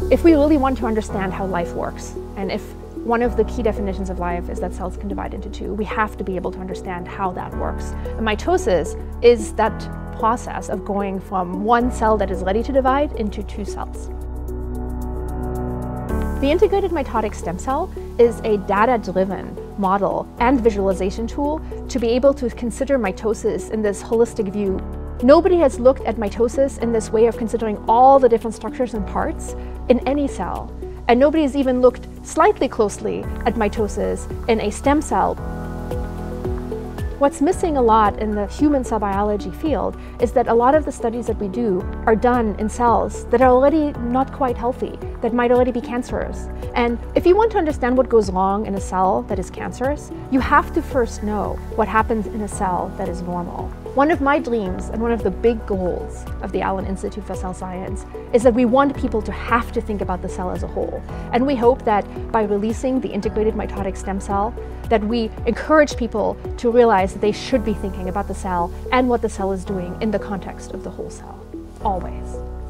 If we really want to understand how life works, and if one of the key definitions of life is that cells can divide into two, we have to be able to understand how that works. And mitosis is that process of going from one cell that is ready to divide into two cells. The integrated mitotic stem cell is a data-driven model and visualization tool to be able to consider mitosis in this holistic view. Nobody has looked at mitosis in this way of considering all the different structures and parts in any cell. And nobody has even looked slightly closely at mitosis in a stem cell. What's missing a lot in the human cell biology field is that a lot of the studies that we do are done in cells that are already not quite healthy, that might already be cancerous. And if you want to understand what goes wrong in a cell that is cancerous, you have to first know what happens in a cell that is normal. One of my dreams and one of the big goals of the Allen Institute for Cell Science is that we want people to have to think about the cell as a whole. And we hope that by releasing the integrated mitotic stem cell, that we encourage people to realize that they should be thinking about the cell and what the cell is doing in the context of the whole cell, always.